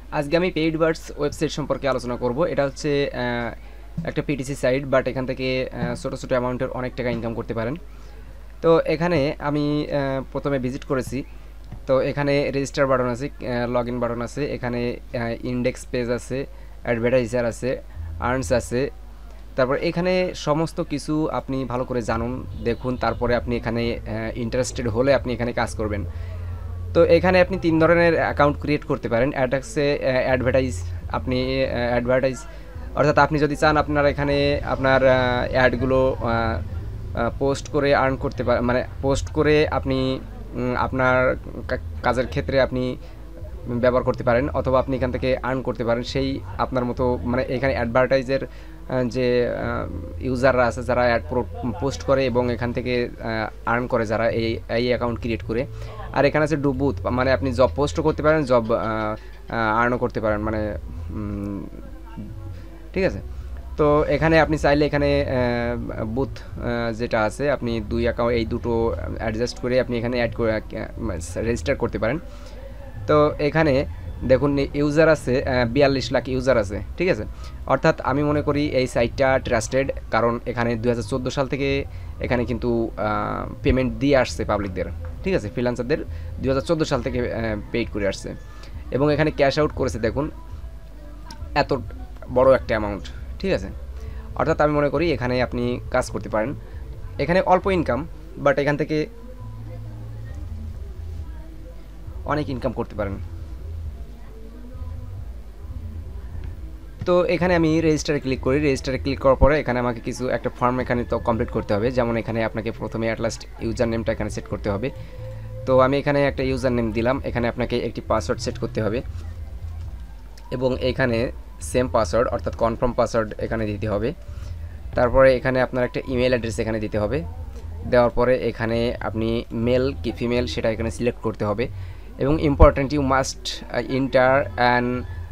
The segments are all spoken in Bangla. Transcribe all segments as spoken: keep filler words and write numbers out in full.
আজকে আমি পেইডভার্টস ওয়েবসাইট সম্পর্কে আলোচনা করব। এটা হচ্ছে একটা পিটিসি সাইট, বাট এখান থেকে ছোটো ছোটো অ্যামাউন্টের অনেক টাকা ইনকাম করতে পারেন। তো এখানে আমি প্রথমে ভিজিট করেছি। তো এখানে রেজিস্টার বাটন আছে, লগ ইন বাটন আছে, এখানে ইন্ডেক্স পেজ আছে, অ্যাডভার্টাইজার আছে, আর্নস আছে। তারপর এখানে সমস্ত কিছু আপনি ভালো করে জানুন, দেখুন, তারপরে আপনি এখানে ইন্টারেস্টেড হলে আপনি এখানে কাজ করবেন। তো এখানে আপনি তিন ধরনের অ্যাকাউন্ট ক্রিয়েট করতে পারেন। অ্যাড আছে অ্যাডভার্টাইজ, আপনি অ্যাডভার্টাইজ অর্থাৎ আপনি যদি চান আপনার এখানে আপনার অ্যাডগুলো পোস্ট করে আর্ন করতে পারেন, মানে পোস্ট করে আপনি আপনার কাজের ক্ষেত্রে আপনি ব্যবহার করতে পারেন, অথবা আপনি এখান থেকে আর্ন করতে পারেন সেই আপনার মতো। মানে এখানে অ্যাডভার্টাইজের যে ইউজাররা আছে যারা অ্যাড পোস্ট করে এবং এখান থেকে আর্ন করে যারা এই এই অ্যাকাউন্ট ক্রিয়েট করে। আর এখানে আছে ডু বুথ, মানে আপনি জব পোস্টও করতে পারেন, জব আর্নও করতে পারেন, মানে ঠিক আছে। তো এখানে আপনি চাইলে এখানে বুথ যেটা আছে আপনি দুই অ্যাকাউন্ট এই দুটো অ্যাডজাস্ট করে আপনি এখানে অ্যাড করে রেজিস্টার করতে পারেন। তো এখানে দেখুন ইউজার আছে বিয়াল্লিশ লাখ ইউজার আছে, ঠিক আছে। অর্থাৎ আমি মনে করি এই সাইটটা ট্রাস্টেড, কারণ এখানে দু হাজার চোদ্দো সাল থেকে এখানে কিন্তু পেমেন্ট দিয়ে আসছে পাবলিকদের, ঠিক আছে। ফ্রিল্যান্সারদের দু হাজার চোদ্দো সাল থেকে পেইড করে আসছে এবং এখানে ক্যাশ আউট করেছে দেখুন এত বড় একটা অ্যামাউন্ট, ঠিক আছে। অর্থাৎ আমি মনে করি এখানে আপনি কাজ করতে পারেন। এখানে অল্প ইনকাম, বাট এখান থেকে অনেক ইনকাম করতে পারেন। তো এখানে আমি রেজিস্টারে ক্লিক করি। রেজিস্টারে ক্লিক করার পরে এখানে আমাকে কিছু একটা ফর্ম এখানে তো কমপ্লিট করতে হবে। যেমন এখানে আপনাকে প্রথমে অ্যাট লাস্ট ইউজার নেমটা এখানে সেট করতে হবে। তো আমি এখানে একটা ইউজার নেম দিলাম, এখানে আপনাকে একটি পাসওয়ার্ড সেট করতে হবে এবং এখানে সেম পাসওয়ার্ড অর্থাৎ কনফার্ম পাসওয়ার্ড এখানে দিতে হবে। তারপরে এখানে আপনার একটা ইমেল অ্যাড্রেস এখানে দিতে হবে। দেওয়ার পরে এখানে আপনি মেল কি ফিমেল সেটা এখানে সিলেক্ট করতে হবে এবং important you must enter and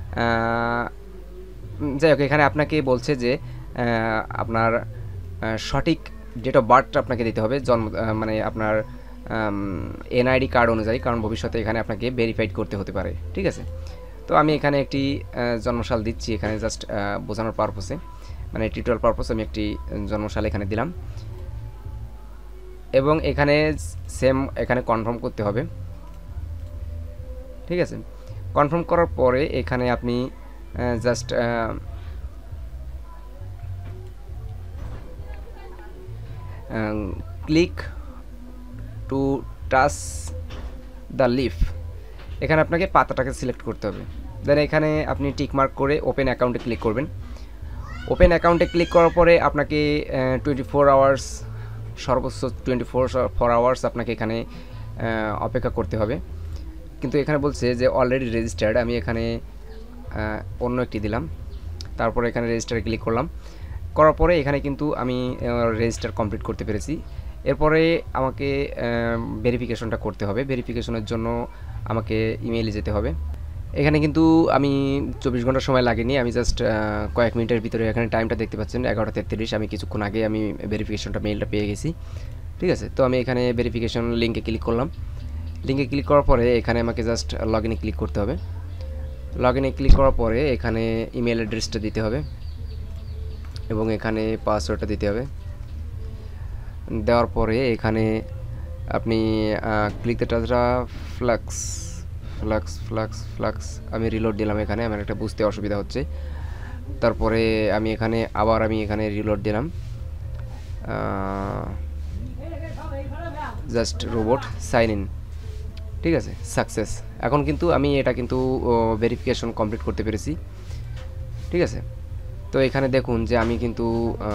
যাই হোক এখানে আপনাকে বলছে যে আপনার সঠিক ডেট অফ বার্থটা আপনাকে দিতে হবে, জন্ম মানে আপনার এনআইডি কার্ড অনুযায়ী, কারণ ভবিষ্যতে এখানে আপনাকে ভেরিফাইড করতে হতে পারে, ঠিক আছে। তো আমি এখানে একটি জন্মসাল দিচ্ছি এখানে জাস্ট বোঝানোর পারপসে, মানে টিউটোরিয়াল পারপসে আমি একটি জন্মসাল এখানে দিলাম এবং এখানে সেম এখানে কনফার্ম করতে হবে, ঠিক আছে। কনফার্ম করার পরে এখানে আপনি just click to touch the leaf, এখানে আপনাকে পাতাটাকে সিলেক্ট করতে হবে। দেন এখানে আপনি টিক মার্ক করে ওপেন অ্যাকাউন্টে ক্লিক করবেন। ওপেন অ্যাকাউন্টে ক্লিক করার পরে আপনাকে টোয়েন্টি ফোর আওয়ার্স সর্বোচ্চ টোয়েন্টি ফোর ফোর আওয়ার্স আপনাকে এখানে অপেক্ষা করতে হবে। কিন্তু এখানে বলছে যে অলরেডি রেজিস্টার্ড, আমি এখানে অন্য একটি দিলাম। তারপরে এখানে রেজিস্টারে ক্লিক করলাম, করার পরে এখানে কিন্তু আমি রেজিস্টার কমপ্লিট করতে পেরেছি। এরপরে আমাকে ভেরিফিকেশনটা করতে হবে। ভেরিফিকেশনের জন্য আমাকে ইমেইলে যেতে হবে। এখানে কিন্তু আমি চব্বিশ ঘন্টা সময় লাগেনি, আমি জাস্ট কয়েক মিনিটের ভিতরে এখানে টাইমটা দেখতে পাচ্ছেন এগারোটা তেত্রিশ, আমি কিছুক্ষণ আগে আমি ভেরিফিকেশনটা মেইলটা পেয়ে গেছি, ঠিক আছে। তো আমি এখানে ভেরিফিকেশন লিঙ্কে ক্লিক করলাম। লিঙ্কে ক্লিক করার পরে এখানে আমাকে জাস্ট লগ ইনে ক্লিক করতে হবে। লগ ইনে ক্লিক করার পরে এখানে ইমেল অ্যাড্রেসটা দিতে হবে এবং এখানে পাসওয়ার্ডটা দিতে হবে। দেওয়ার পরে এখানে আপনি ক্লিক দ্য টাচটা ফ্লাক্স ফ্লাক্স ফ্লাক্স ফ্লাক্স আমি রিলোড দিলাম, এখানে আমার একটা বুঝতে অসুবিধা হচ্ছে। তারপরে আমি এখানে আবার আমি এখানে রিলোড দিলাম, জাস্ট রোবট সাইন ইন, ঠিক আছে, সাকসেস। এখন কিন্তু আমি এটা কিন্তু ভেরিফিকেশন কমপ্লিট করতে পেরেছি, ঠিক আছে। তো এখানে দেখুন যে আমি কিন্তু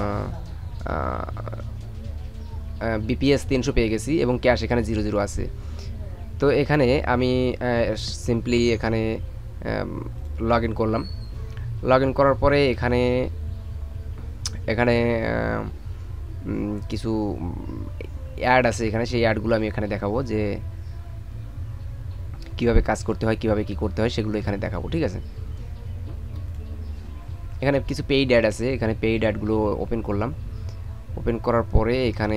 বিপিএস তিনশো পেয়ে গেছি এবং ক্যাশ এখানে জিরো জিরো আছে। তো এখানে আমি সিম্পলি এখানে লগ ইন করলাম। লগ ইন করার পরে এখানে এখানে কিছু অ্যাড আছে, এখানে সেই অ্যাডগুলো আমি এখানে দেখাবো যে কীভাবে কাজ করতে হয়, কীভাবে কী করতে হয় সেগুলো এখানে দেখাবো, ঠিক আছে। এখানে কিছু পেইড অ্যাড আছে, এখানে পেইড অ্যাডগুলো ওপেন করলাম। ওপেন করার পরে এখানে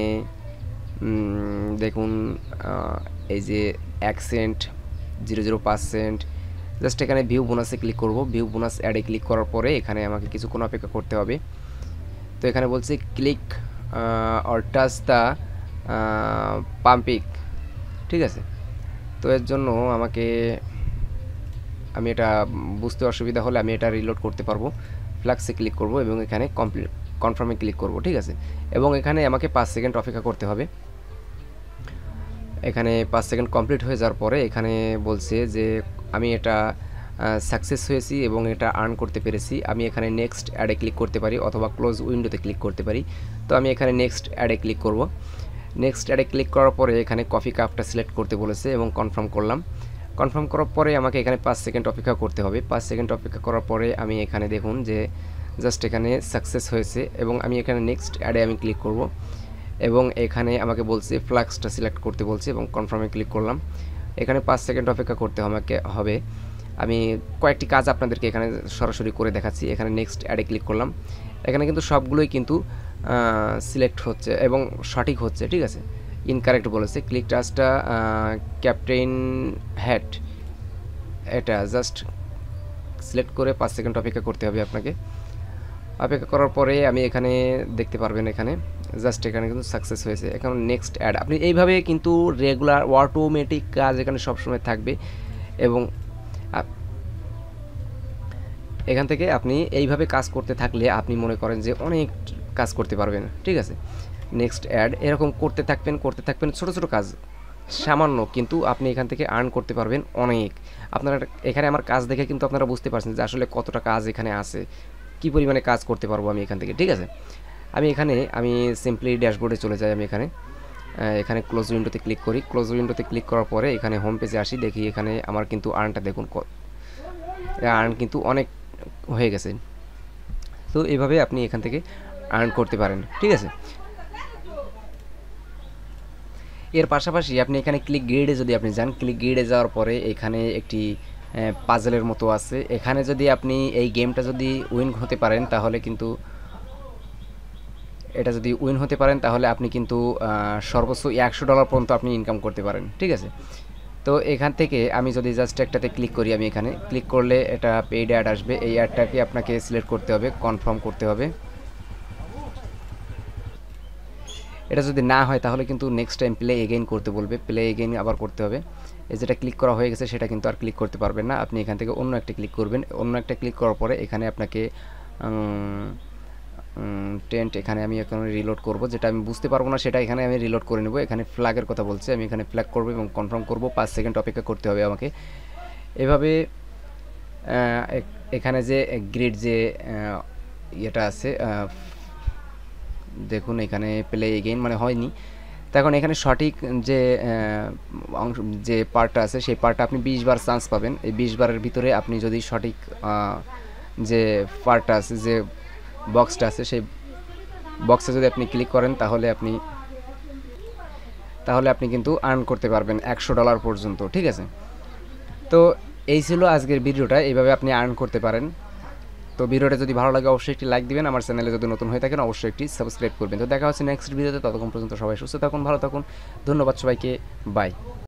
দেখুন এই যে accent zero zero percent just এখানে ভিউ বোনাসে ক্লিক করব। ভিউ বোনাস অ্যাডে ক্লিক করার পরে এখানে আমাকে কিছুক্ষণ অপেক্ষা করতে হবে। তো এখানে বলছে click or touch the pumpkin, ঠিক আছে। তো এর জন্য আমাকে, আমি এটা বুঝতে অসুবিধা হলে আমি এটা রিলোড করতে পারবো। ফ্ল্যাক্সে ক্লিক করব এবং এখানে কমপ্লিট কনফার্মে ক্লিক করব, ঠিক আছে। এবং এখানে আমাকে পাঁচ সেকেন্ড অপেক্ষা করতে হবে। এখানে পাঁচ সেকেন্ড কমপ্লিট হয়ে যাওয়ার পরে এখানে বলছে যে আমি এটা সাকসেস হয়েছি এবং এটা আর্ন করতে পেরেছি। আমি এখানে নেক্সট অ্যাডে ক্লিক করতে পারি অথবা ক্লোজ উইন্ডোতে ক্লিক করতে পারি। তো আমি এখানে নেক্সট অ্যাডে ক্লিক করব। নেক্সট অ্যাডে ক্লিক করার পরে এখানে কফি কাপটা সিলেক্ট করতে বলেছে এবং কনফার্ম করলাম। কনফার্ম করার পরে আমাকে এখানে পাঁচ সেকেন্ড অপেক্ষা করতে হবে। পাঁচ সেকেন্ড অপেক্ষা করার পরে আমি এখানে দেখুন যে জাস্ট এখানে সাকসেস হয়েছে এবং আমি এখানে নেক্সট অ্যাডে আমি ক্লিক করব এবং এখানে আমাকে বলছে ফ্ল্যাক্সটা সিলেক্ট করতে বলছে এবং কনফার্মে ক্লিক করলাম। এখানে পাঁচ সেকেন্ড অপেক্ষা করতে আমাকে হবে। আমি কয়েকটি কাজ আপনাদেরকে এখানে সরাসরি করে দেখাচ্ছি। এখানে নেক্সট অ্যাডে ক্লিক করলাম। এখানে কিন্তু সবগুলোই কিন্তু সিলেক্ট হচ্ছে এবং সঠিক হচ্ছে, ঠিক আছে। ইনকারেক্ট বলেছে। ক্লিক টাচটা ক্যাপ্টেন হ্যাট, এটা জাস্ট সিলেক্ট করে পাঁচ সেকেন্ড অপেক্ষা করতে হবে আপনাকে। অপেক্ষা করার পরে আমি এখানে দেখতে পারবেন এখানে জাস্ট এখানে কিন্তু সাকসেস হয়েছে। এখন নেক্সট অ্যাড, আপনি এইভাবে কিন্তু রেগুলার অটোমেটিক কাজ এখানে সবসময় থাকবে এবং এখান থেকে আপনি এইভাবে কাজ করতে থাকলে আপনি মনে করেন যে অনেক কাজ করতে পারবেন, ঠিক আছে। নেক্সট অ্যাড এরকম করতে থাকবেন করতে থাকবেন ছোট ছোট কাজ সামান্য, কিন্তু আপনি এখান থেকে আর্ন করতে পারবেন অনেক। আপনারা এখানে আমার কাজ দেখে কিন্তু আপনারা বুঝতে পারছেন যে আসলে কতটা কাজ এখানে আছে, কী পরিমাণে কাজ করতে পারবো আমি এখান থেকে, ঠিক আছে। আমি এখানে আমি সিম্পলি ড্যাশবোর্ডে চলে যাই। আমি এখানে এখানে ক্লোজ উইন্ডোতে ক্লিক করি। ক্লোজ উইন্ডোতে ক্লিক করার পরে এখানে হোম পেজে আসি, দেখি এখানে আমার কিন্তু আর্নটা দেখুন, আর্ন কিন্তু অনেক হয়ে গেছে। তো এইভাবে আপনি এখান থেকে আর্ন করতে পারেন, ঠিক আছে। এর পাশাপাশি আপনি এখানে ক্লিক গ্রিডে যদি আপনি যান, ক্লিক গ্রিডে যাওয়ার পরে এখানে একটি পাজলের মতো আছে। এখানে যদি আপনি এই গেমটা যদি উইন হতে পারেন তাহলে কিন্তু এটা যদি উইন হতে পারেন তাহলে আপনি কিন্তু সর্বোচ্চ একশো ডলার পর্যন্ত আপনি ইনকাম করতে পারেন, ঠিক আছে। তো এখান থেকে আমি যদি জাস্ট একটাতে ক্লিক করি, আমি এখানে ক্লিক করলে এটা পেইড অ্যাড আসবে। এই অ্যাডটাকে আপনাকে সিলেক্ট করতে হবে, কনফার্ম করতে হবে। এটা যদি না হয় তাহলে কিন্তু নেক্সট টাইম প্লে এগেইন করতে বলবে, প্লে এগেইন আবার করতে হবে। এই যেটা ক্লিক করা হয়ে গেছে সেটা কিন্তু আর ক্লিক করতে পারবেন না। আপনি এখান থেকে অন্য একটা ক্লিক করবেন। অন্য একটা ক্লিক করার পরে এখানে আপনাকে টেন্ট, এখানে আমি এখন রিলোড করব, যেটা আমি বুঝতে পারবো না সেটা এখানে আমি রিলোড করে নেব। এখানে ফ্ল্যাগের কথা বলছে, আমি এখানে ফ্ল্যাগ করব এবং কনফার্ম করব। পাঁচ সেকেন্ড অপেক্ষা করতে হবে আমাকে। এভাবে এখানে যে গ্রিড যে ইয়েটা আছে দেখুন, এখানে প্লে এগেইন মানে হয়নি। তো এখন এখানে সঠিক যে অংশ যে পার্টটা আছে সেই পার্টটা আপনি বিশ বার চান্স পাবেন। এই বিশ বারের ভিতরে আপনি যদি সঠিক যে পার্টটা আছে, যে বক্সটা আছে, সেই বক্সে যদি আপনি ক্লিক করেন তাহলে আপনি তাহলে আপনি কিন্তু আর্ন করতে পারবেন একশো ডলার পর্যন্ত, ঠিক আছে। তো এই ছিল আজকের ভিডিওটা, এইভাবে আপনি আর্ন করতে পারেন। তো ভিডিওটা যদি ভালো লাগে অবশ্যই একটি লাইক দিবেন। আমার চ্যানেলে যদি নতুন হয়ে থাকেন অবশ্যই একটি সাবস্ক্রাইব করবেন। তো দেখা হচ্ছে নেক্সট ভিডিওতে। ততক্ষণ পর্যন্ত সবাই সুস্থ থাকুন, ভালো থাকুন। ধন্যবাদ সবাইকে, বাই।